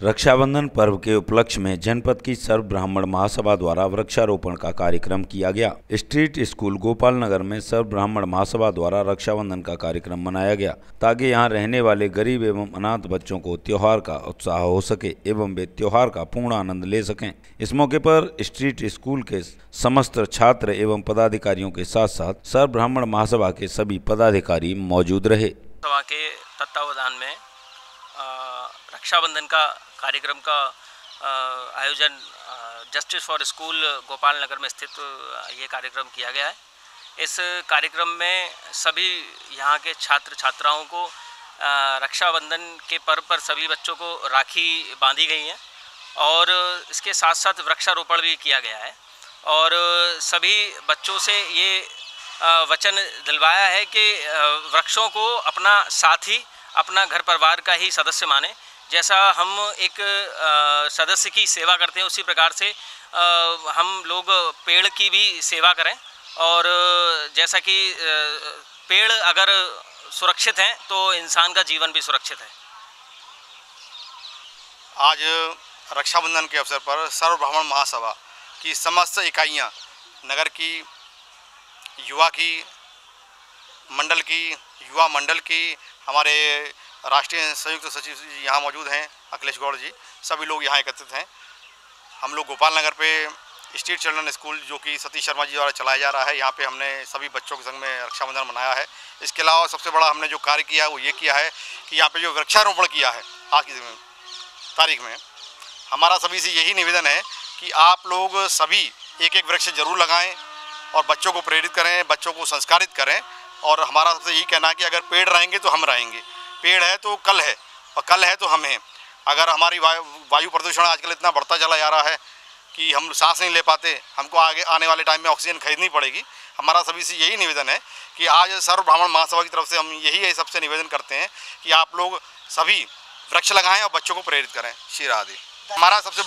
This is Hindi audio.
रक्षाबंधन पर्व के उपलक्ष्य में जनपद की सर्व ब्राह्मण महासभा द्वारा वृक्षारोपण का कार्यक्रम किया गया। स्ट्रीट स्कूल गोपाल नगर में सर्व ब्राह्मण महासभा द्वारा रक्षाबंधन का कार्यक्रम मनाया गया ताकि यहां रहने वाले गरीब एवं अनाथ बच्चों को त्योहार का उत्साह हो सके एवं वे त्योहार का पूर्ण आनंद ले सकें। इस मौके पर स्ट्रीट स्कूल के समस्त छात्र एवं पदाधिकारियों के साथ साथ सर्व ब्राह्मण महासभा के सभी पदाधिकारी मौजूद रहे। सभा के तत्वावधान में रक्षाबंधन का कार्यक्रम का आयोजन justice for school Gopal Nagar में स्थित ये कार्यक्रम किया गया है। इस कार्यक्रम में सभी यहाँ के छात्र छात्राओं को रक्षाबंधन के पर्व पर सभी बच्चों को राखी बांधी गई है और इसके साथ साथ वृक्षारोपण भी किया गया है और सभी बच्चों से ये वचन दिलवाया है कि वृक्षों को अपना साथी, अपना घर परिवार का ही सदस्य माने। जैसा हम एक सदस्य की सेवा करते हैं उसी प्रकार से हम लोग पेड़ की भी सेवा करें और जैसा कि पेड़ अगर सुरक्षित हैं तो इंसान का जीवन भी सुरक्षित है। आज रक्षाबंधन के अवसर पर सर्व ब्राह्मण महासभा की समस्त इकाइयां नगर की युवा की मंडल की युवा मंडल की हमारे राष्ट्रीय संयुक्त सचिव जी यहाँ मौजूद हैं, अखिलेश गौड़ जी, सभी लोग यहाँ एकत्रित हैं। हम लोग गोपाल नगर पे स्ट्रीट चिल्ड्रन स्कूल जो कि सतीश शर्मा जी द्वारा चलाया जा रहा है, यहाँ पे हमने सभी बच्चों के संग में रक्षाबंधन मनाया है। इसके अलावा सबसे बड़ा हमने जो कार्य किया है वो ये किया है कि यहाँ पे जो वृक्षारोपण किया है आज की तारीख में, हमारा सभी से यही निवेदन है कि आप लोग सभी एक एक वृक्ष जरूर लगाएँ और बच्चों को प्रेरित करें, बच्चों को संस्कारित करें। और हमारा सबसे यही कहना है कि अगर पेड़ रहेंगे तो हम रहेंगे, पेड़ है तो कल है और कल है तो हम हैं। अगर हमारी वायु प्रदूषण आजकल इतना बढ़ता चला जा रहा है कि हम सांस नहीं ले पाते, हमको आगे आने वाले टाइम में ऑक्सीजन खरीदनी पड़ेगी। हमारा सभी से यही निवेदन है कि आज सर्व ब्राह्मण महासभा की तरफ से हम यही सबसे निवेदन करते हैं कि आप लोग सभी वृक्ष लगाएं और बच्चों को प्रेरित करें। श्री राधे। हमारा सबसे